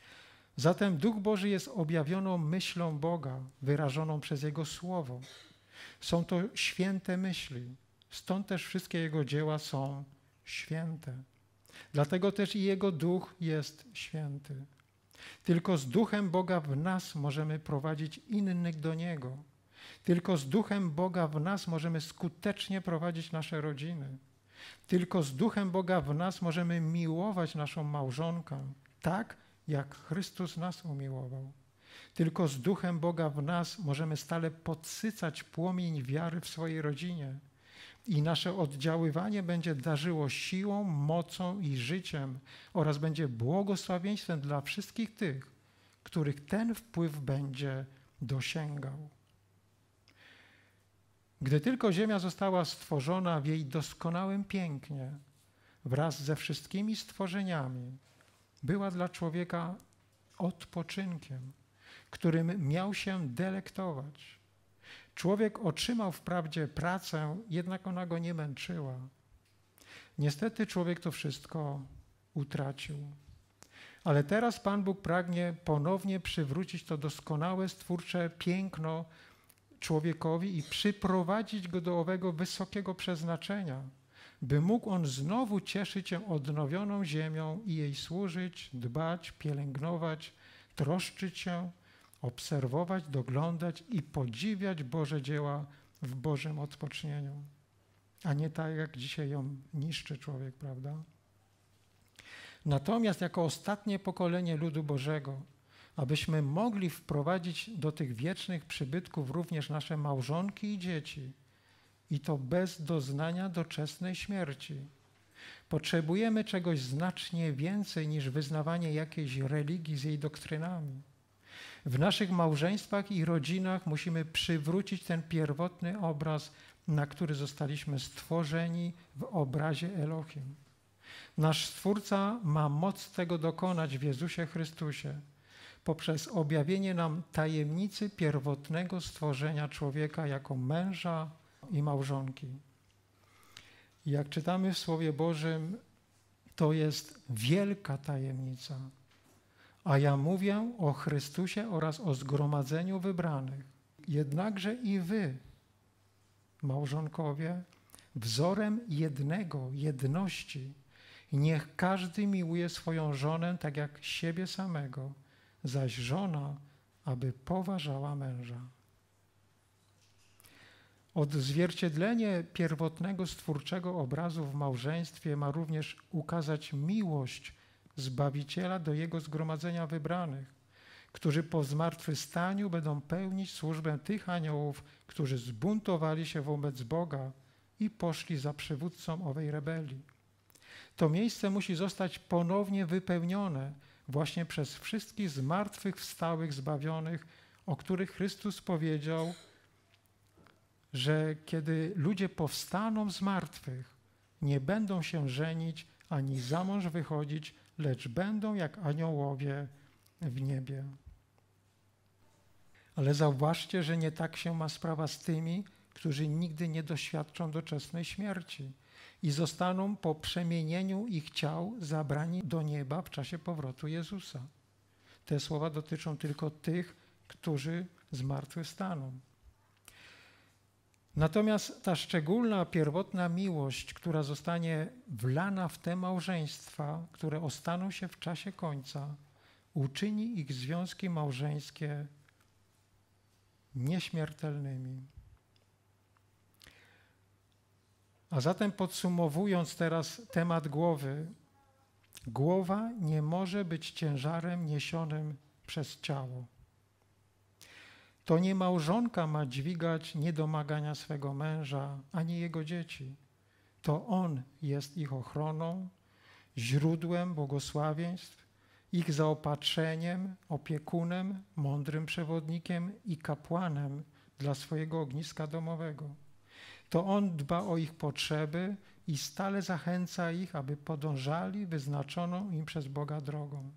Zatem Duch Boży jest objawioną myślą Boga, wyrażoną przez Jego Słowo. Są to święte myśli, stąd też wszystkie Jego dzieła są święte. Dlatego też i Jego Duch jest święty. Tylko z Duchem Boga w nas możemy prowadzić innych do Niego. Tylko z Duchem Boga w nas możemy skutecznie prowadzić nasze rodziny. Tylko z Duchem Boga w nas możemy miłować naszą małżonkę, tak jak Chrystus nas umiłował. Tylko z Duchem Boga w nas możemy stale podsycać płomień wiary w swojej rodzinie i nasze oddziaływanie będzie darzyło siłą, mocą i życiem oraz będzie błogosławieństwem dla wszystkich tych, których ten wpływ będzie dosięgał. Gdy tylko ziemia została stworzona w jej doskonałym pięknie, wraz ze wszystkimi stworzeniami, była dla człowieka odpoczynkiem, którym miał się delektować. Człowiek otrzymał wprawdzie pracę, jednak ona go nie męczyła. Niestety człowiek to wszystko utracił. Ale teraz Pan Bóg pragnie ponownie przywrócić to doskonałe, stwórcze piękno człowiekowi i przyprowadzić go do owego wysokiego przeznaczenia, by mógł on znowu cieszyć się odnowioną ziemią i jej służyć, dbać, pielęgnować, troszczyć się, obserwować, doglądać i podziwiać Boże dzieła w Bożym odpocznieniu. A nie tak, jak dzisiaj ją niszczy człowiek, prawda? Natomiast jako ostatnie pokolenie ludu Bożego, abyśmy mogli wprowadzić do tych wiecznych przybytków również nasze małżonki i dzieci, i to bez doznania doczesnej śmierci. Potrzebujemy czegoś znacznie więcej niż wyznawanie jakiejś religii z jej doktrynami. W naszych małżeństwach i rodzinach musimy przywrócić ten pierwotny obraz, na który zostaliśmy stworzeni w obrazie Elohim. Nasz Stwórca ma moc tego dokonać w Jezusie Chrystusie poprzez objawienie nam tajemnicy pierwotnego stworzenia człowieka jako męża i małżonki. Jak czytamy w Słowie Bożym, to jest wielka tajemnica. A ja mówię o Chrystusie oraz o zgromadzeniu wybranych. Jednakże i wy, małżonkowie, wzorem jednego, jedności, niech każdy miłuje swoją żonę tak jak siebie samego, zaś żona, aby poważała męża. Odzwierciedlenie pierwotnego stwórczego obrazu w małżeństwie ma również ukazać miłość Zbawiciela do Jego zgromadzenia wybranych, którzy po zmartwychwstaniu będą pełnić służbę tych aniołów, którzy zbuntowali się wobec Boga i poszli za przywódcą owej rebelii. To miejsce musi zostać ponownie wypełnione właśnie przez wszystkich zmartwychwstałych, zbawionych, o których Chrystus powiedział, że kiedy ludzie powstaną z martwych, nie będą się żenić ani za mąż wychodzić, lecz będą jak aniołowie w niebie. Ale zauważcie, że nie tak się ma sprawa z tymi, którzy nigdy nie doświadczą doczesnej śmierci i zostaną po przemienieniu ich ciał zabrani do nieba w czasie powrotu Jezusa. Te słowa dotyczą tylko tych, którzy zmartwychwstaną. Natomiast ta szczególna, pierwotna miłość, która zostanie wlana w te małżeństwa, które ostaną się w czasie końca, uczyni ich związki małżeńskie nieśmiertelnymi. A zatem podsumowując teraz temat głowy, głowa nie może być ciężarem niesionym przez ciało. To nie małżonka ma dźwigać niedomagania swego męża, ani jego dzieci. To on jest ich ochroną, źródłem błogosławieństw, ich zaopatrzeniem, opiekunem, mądrym przewodnikiem i kapłanem dla swojego ogniska domowego. To on dba o ich potrzeby i stale zachęca ich, aby podążali wyznaczoną im przez Boga drogą.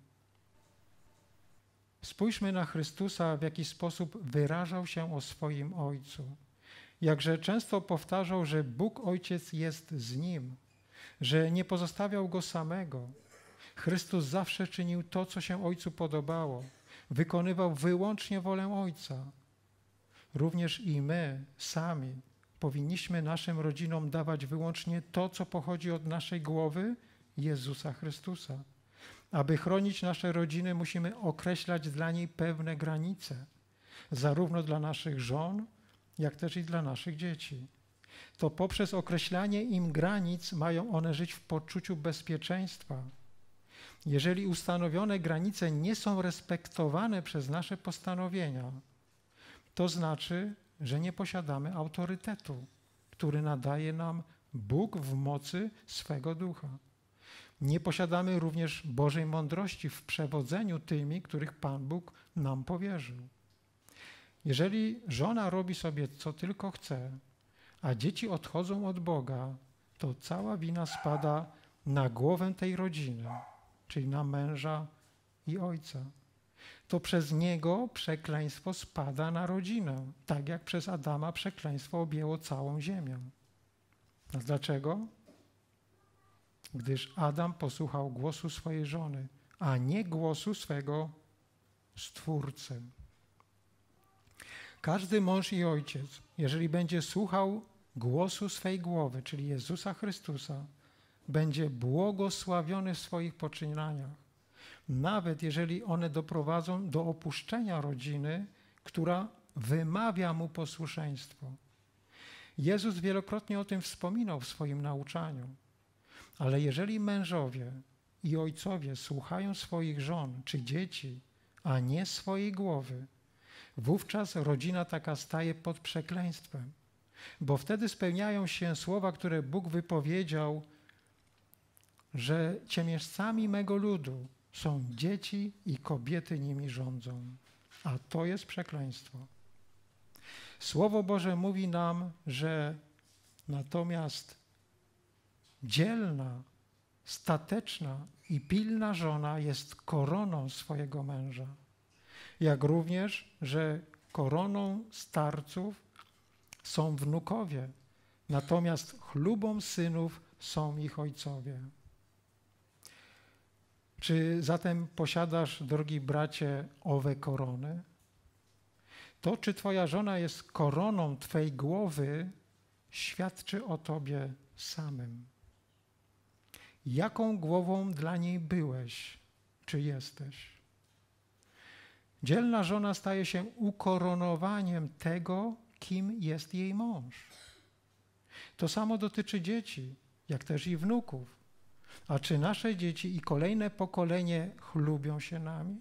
Spójrzmy na Chrystusa, w jaki sposób wyrażał się o swoim Ojcu. Jakże często powtarzał, że Bóg Ojciec jest z Nim, że nie pozostawiał Go samego. Chrystus zawsze czynił to, co się Ojcu podobało. Wykonywał wyłącznie wolę Ojca. również i my sami powinniśmy naszym rodzinom dawać wyłącznie to, co pochodzi od naszej głowy, Jezusa Chrystusa. Aby chronić nasze rodziny, musimy określać dla niej pewne granice, zarówno dla naszych żon, jak też i dla naszych dzieci. To poprzez określanie im granic mają one żyć w poczuciu bezpieczeństwa. Jeżeli ustanowione granice nie są respektowane przez nasze postanowienia, to znaczy, że nie posiadamy autorytetu, który nadaje nam Bóg w mocy swego ducha. Nie posiadamy również Bożej mądrości w przewodzeniu tymi, których Pan Bóg nam powierzył. Jeżeli żona robi sobie co tylko chce, a dzieci odchodzą od Boga, to cała wina spada na głowę tej rodziny, czyli na męża i ojca. To przez niego przekleństwo spada na rodzinę, tak jak przez Adama przekleństwo objęło całą ziemię. A dlaczego? Gdyż Adam posłuchał głosu swojej żony, a nie głosu swego Stwórcy. Każdy mąż i ojciec, jeżeli będzie słuchał głosu swej głowy, czyli Jezusa Chrystusa, będzie błogosławiony w swoich poczynaniach, nawet jeżeli one doprowadzą do opuszczenia rodziny, która wymawia mu posłuszeństwo. Jezus wielokrotnie o tym wspominał w swoim nauczaniu. Ale jeżeli mężowie i ojcowie słuchają swoich żon czy dzieci, a nie swojej głowy, wówczas rodzina taka staje pod przekleństwem, bo wtedy spełniają się słowa, które Bóg wypowiedział, że ciemiężcami mego ludu są dzieci i kobiety nimi rządzą, a to jest przekleństwo. Słowo Boże mówi nam, że natomiast dzielna, stateczna i pilna żona jest koroną swojego męża, jak również, że koroną starców są wnukowie, natomiast chlubą synów są ich ojcowie. Czy zatem posiadasz, drogi bracie, owe korony? To, czy twoja żona jest koroną twej głowy, świadczy o tobie samym. Jaką głową dla niej byłeś, czy jesteś? Dzielna żona staje się ukoronowaniem tego, kim jest jej mąż. To samo dotyczy dzieci, jak też i wnuków. A czy nasze dzieci i kolejne pokolenie chlubią się nami?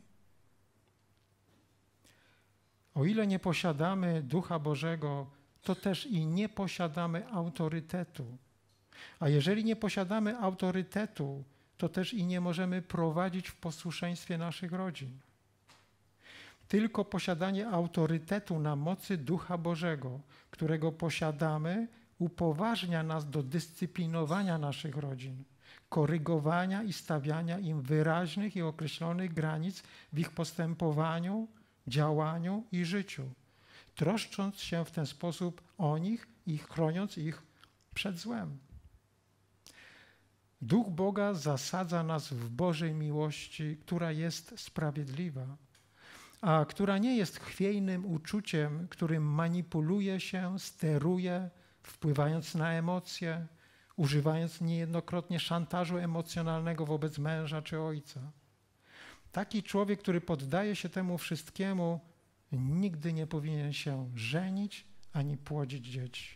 O ile nie posiadamy Ducha Bożego, to też i nie posiadamy autorytetu. A jeżeli nie posiadamy autorytetu, to też i nie możemy prowadzić w posłuszeństwie naszych rodzin. Tylko posiadanie autorytetu na mocy Ducha Bożego, którego posiadamy, upoważnia nas do dyscyplinowania naszych rodzin, korygowania i stawiania im wyraźnych i określonych granic w ich postępowaniu, działaniu i życiu, troszcząc się w ten sposób o nich i chroniąc ich przed złem. Duch Boga zasadza nas w Bożej miłości, która jest sprawiedliwa, a która nie jest chwiejnym uczuciem, którym manipuluje się, steruje, wpływając na emocje, używając niejednokrotnie szantażu emocjonalnego wobec męża czy ojca. Taki człowiek, który poddaje się temu wszystkiemu, nigdy nie powinien się żenić ani płodzić dzieci.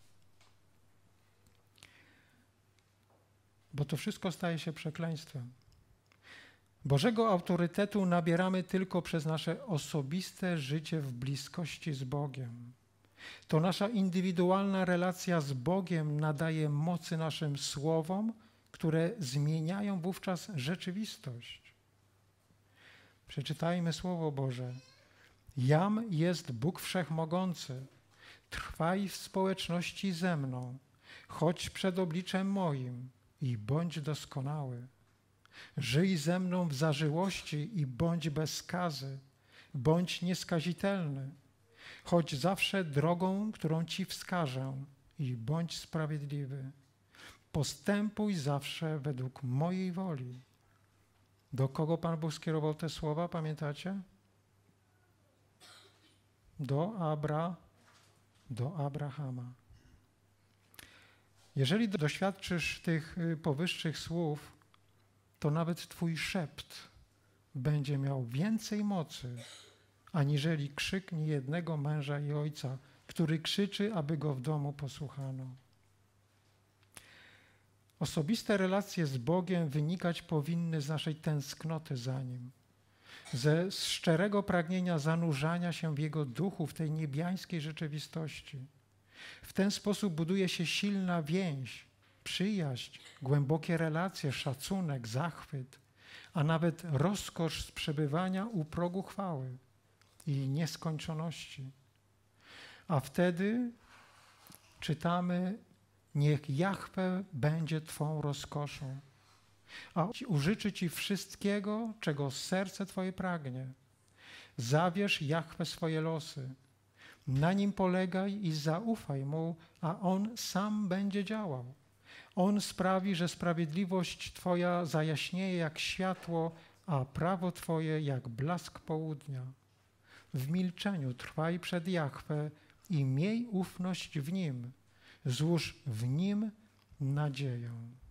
Bo to wszystko staje się przekleństwem. Bożego autorytetu nabieramy tylko przez nasze osobiste życie w bliskości z Bogiem. To nasza indywidualna relacja z Bogiem nadaje mocy naszym słowom, które zmieniają wówczas rzeczywistość. Przeczytajmy Słowo Boże. Jam jest Bóg Wszechmogący. Trwaj w społeczności ze mną. Chodź przed obliczem moim i bądź doskonały. Żyj ze mną w zażyłości i bądź bez skazy. Bądź nieskazitelny. Chodź zawsze drogą, którą ci wskażę i bądź sprawiedliwy. Postępuj zawsze według mojej woli. Do kogo Pan Bóg skierował te słowa, pamiętacie? Do Abrahama. do Abrahama. Jeżeli doświadczysz tych powyższych słów, to nawet twój szept będzie miał więcej mocy, aniżeli krzyk niejednego męża i ojca, który krzyczy, aby go w domu posłuchano. Osobiste relacje z Bogiem wynikać powinny z naszej tęsknoty za Nim, ze szczerego pragnienia zanurzania się w Jego duchu, w tej niebiańskiej rzeczywistości. W ten sposób buduje się silna więź, przyjaźń, głębokie relacje, szacunek, zachwyt, a nawet rozkosz z przebywania u progu chwały i nieskończoności. A wtedy czytamy: niech Jahwe będzie Twą rozkoszą, a użyczy Ci wszystkiego, czego serce Twoje pragnie. Zawierz Jahwe swoje losy, na Nim polegaj i zaufaj Mu, a On sam będzie działał. On sprawi, że sprawiedliwość Twoja zajaśnieje jak światło, a prawo Twoje jak blask południa. W milczeniu trwaj przed Jahwe i miej ufność w Nim. Złóż w Nim nadzieję.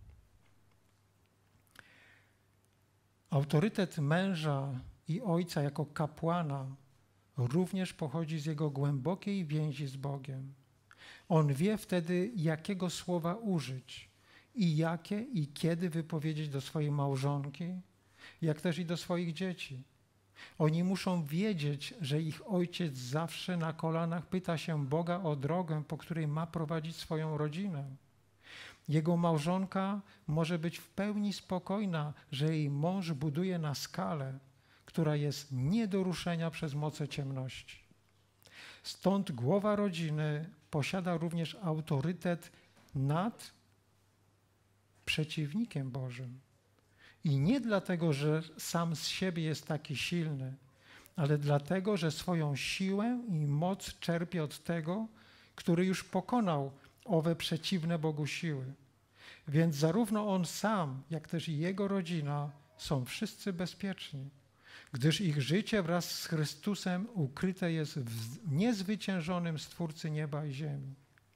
Autorytet męża i ojca jako kapłana również pochodzi z jego głębokiej więzi z Bogiem. On wie wtedy, jakiego słowa użyć i jakie i kiedy wypowiedzieć do swojej małżonki, jak też i do swoich dzieci. Oni muszą wiedzieć, że ich ojciec zawsze na kolanach pyta się Boga o drogę, po której ma prowadzić swoją rodzinę. Jego małżonka może być w pełni spokojna, że jej mąż buduje na skalę, która jest nie do ruszenia przez moce ciemności. Stąd głowa rodziny posiada również autorytet nad przeciwnikiem Bożym. I nie dlatego, że sam z siebie jest taki silny, ale dlatego, że swoją siłę i moc czerpie od tego, który już pokonał owe przeciwne Bogu siły. Więc zarówno on sam, jak też i jego rodzina są wszyscy bezpieczni, gdyż ich życie wraz z Chrystusem ukryte jest w niezwyciężonym Stwórcy nieba i ziemi.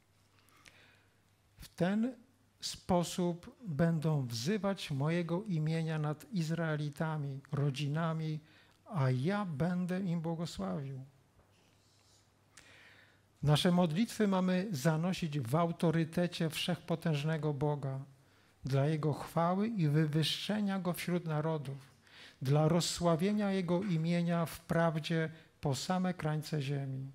W ten sposób będą wzywać mojego imienia nad Izraelitami, rodzinami, a ja będę im błogosławił. Nasze modlitwy mamy zanosić w autorytecie wszechpotężnego Boga, dla Jego chwały i wywyższenia Go wśród narodów, dla rozsławienia Jego imienia w prawdzie po same krańce ziemi.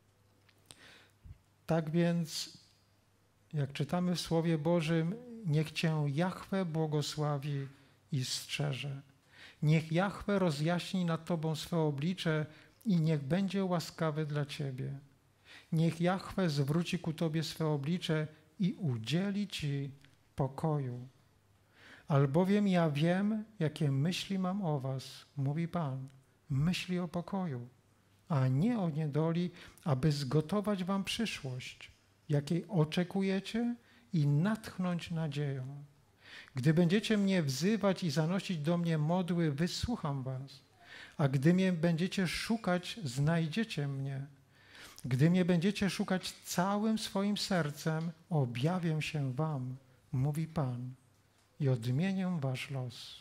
Tak więc, jak czytamy w Słowie Bożym, niech Cię Jahwe błogosławi i strzeże. Niech Jahwe rozjaśni nad Tobą swe oblicze i niech będzie łaskawy dla Ciebie. Niech Jahwe zwróci ku Tobie swe oblicze i udzieli Ci pokoju. Albowiem ja wiem, jakie myśli mam o was, mówi Pan, myśli o pokoju, a nie o niedoli, aby zgotować wam przyszłość, jakiej oczekujecie i natchnąć nadzieją. Gdy będziecie mnie wzywać i zanosić do mnie modły, wysłucham was, a gdy mnie będziecie szukać, znajdziecie mnie. Gdy mnie będziecie szukać całym swoim sercem, objawię się wam, mówi Pan, i odmienię wasz los.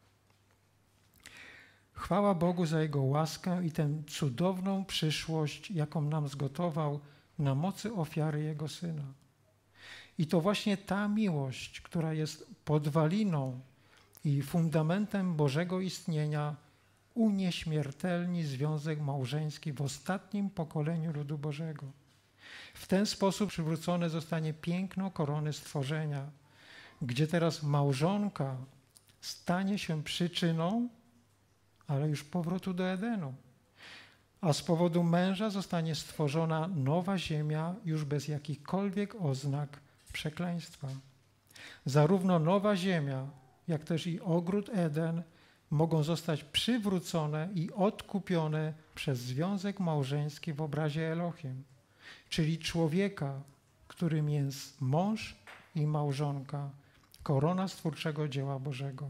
Chwała Bogu za Jego łaskę i tę cudowną przyszłość, jaką nam zgotował na mocy ofiary Jego Syna. I to właśnie ta miłość, która jest podwaliną i fundamentem Bożego istnienia, unieśmiertelni związek małżeński w ostatnim pokoleniu ludu Bożego. W ten sposób przywrócone zostanie piękno korony stworzenia, gdzie teraz małżonka stanie się przyczyną, ale już powrotu do Edenu. A z powodu męża zostanie stworzona nowa ziemia już bez jakichkolwiek oznak przekleństwa. Zarówno nowa ziemia, jak też i ogród Eden mogą zostać przywrócone i odkupione przez związek małżeński w obrazie Elohim, czyli człowieka, którym jest mąż i małżonka, korona stwórczego dzieła Bożego.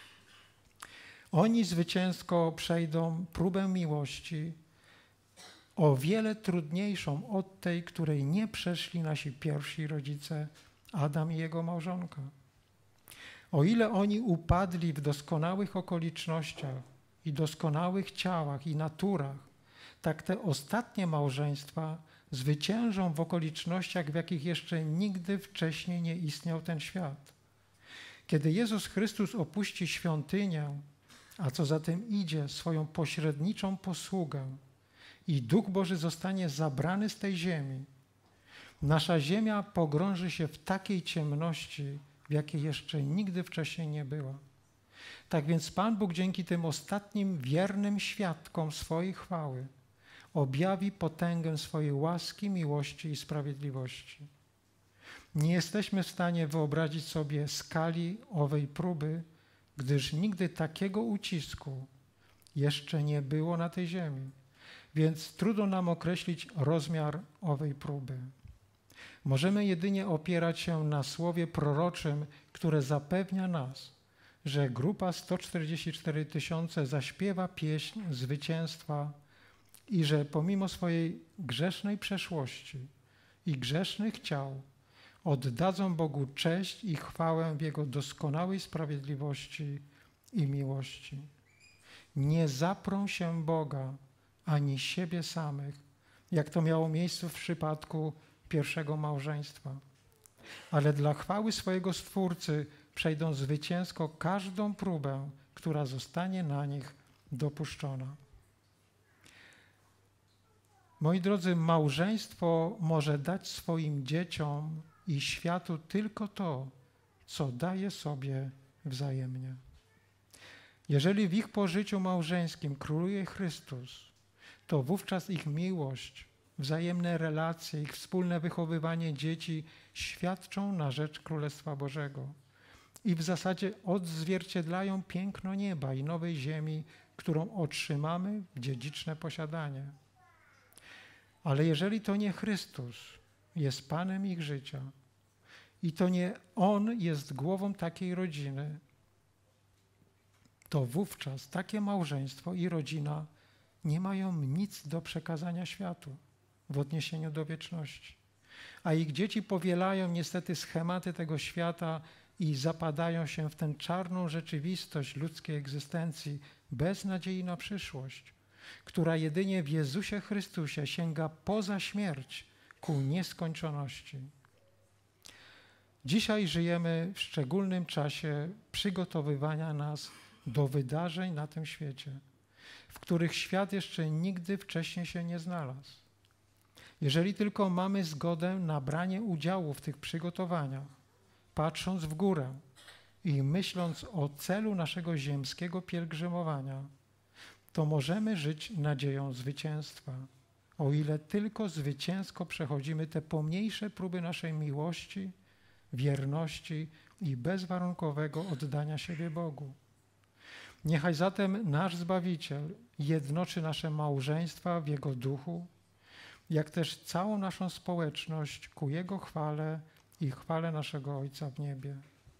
Oni zwycięsko przejdą próbę miłości, o wiele trudniejszą od tej, której nie przeszli nasi pierwsi rodzice, Adam i jego małżonka. O ile oni upadli w doskonałych okolicznościach i doskonałych ciałach i naturach, tak te ostatnie małżeństwa zwyciężą w okolicznościach, w jakich jeszcze nigdy wcześniej nie istniał ten świat. Kiedy Jezus Chrystus opuści świątynię, a co za tym idzie, swoją pośredniczą posługę i Duch Boży zostanie zabrany z tej ziemi, nasza ziemia pogrąży się w takiej ciemności, w jakiej jeszcze nigdy wcześniej nie była. Tak więc Pan Bóg dzięki tym ostatnim wiernym świadkom swojej chwały objawi potęgę swojej łaski, miłości i sprawiedliwości. Nie jesteśmy w stanie wyobrazić sobie skali owej próby, gdyż nigdy takiego ucisku jeszcze nie było na tej ziemi, więc trudno nam określić rozmiar owej próby. Możemy jedynie opierać się na słowie proroczym, które zapewnia nas, że grupa sto czterdzieści cztery tysiące zaśpiewa pieśń zwycięstwa i że pomimo swojej grzesznej przeszłości i grzesznych ciał oddadzą Bogu cześć i chwałę w Jego doskonałej sprawiedliwości i miłości. Nie zaprą się Boga ani siebie samych, jak to miało miejsce w przypadku pierwszego małżeństwa, ale dla chwały swojego Stwórcy przejdą zwycięsko każdą próbę, która zostanie na nich dopuszczona. Moi drodzy, małżeństwo może dać swoim dzieciom i światu tylko to, co daje sobie wzajemnie. Jeżeli w ich pożyciu małżeńskim króluje Chrystus, to wówczas ich miłość, wzajemne relacje, ich wspólne wychowywanie dzieci świadczą na rzecz Królestwa Bożego i w zasadzie odzwierciedlają piękno nieba i nowej ziemi, którą otrzymamy w dziedziczne posiadanie. Ale jeżeli to nie Chrystus jest Panem ich życia i to nie On jest głową takiej rodziny, to wówczas takie małżeństwo i rodzina nie mają nic do przekazania światu w odniesieniu do wieczności. A ich dzieci powielają niestety schematy tego świata i zapadają się w tę czarną rzeczywistość ludzkiej egzystencji bez nadziei na przyszłość, która jedynie w Jezusie Chrystusie sięga poza śmierć ku nieskończoności. Dzisiaj żyjemy w szczególnym czasie przygotowywania nas do wydarzeń na tym świecie, w których świat jeszcze nigdy wcześniej się nie znalazł. Jeżeli tylko mamy zgodę na branie udziału w tych przygotowaniach, patrząc w górę i myśląc o celu naszego ziemskiego pielgrzymowania, to możemy żyć nadzieją zwycięstwa, o ile tylko zwycięsko przechodzimy te pomniejsze próby naszej miłości, wierności i bezwarunkowego oddania siebie Bogu. Niechaj zatem nasz Zbawiciel jednoczy nasze małżeństwa w Jego duchu, jak też całą naszą społeczność ku Jego chwale i chwale naszego Ojca w niebie.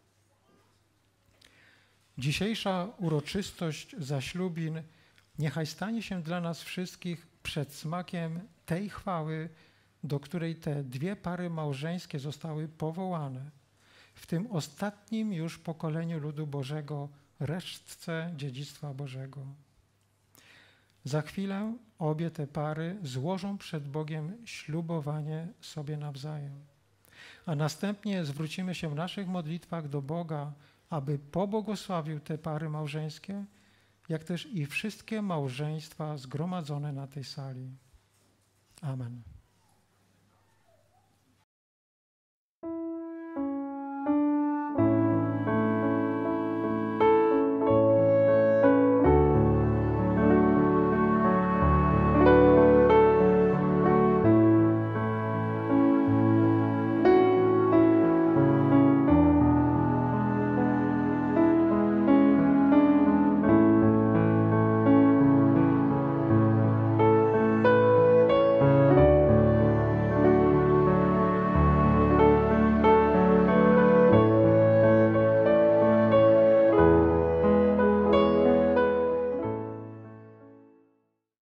Dzisiejsza uroczystość zaślubin niechaj stanie się dla nas wszystkich przedsmakiem tej chwały, do której te dwie pary małżeńskie zostały powołane w tym ostatnim już pokoleniu ludu Bożego, resztce dziedzictwa Bożego. Za chwilę obie te pary złożą przed Bogiem ślubowanie sobie nawzajem, a następnie zwrócimy się w naszych modlitwach do Boga, aby pobłogosławił te pary małżeńskie, jak też i wszystkie małżeństwa zgromadzone na tej sali. Amen.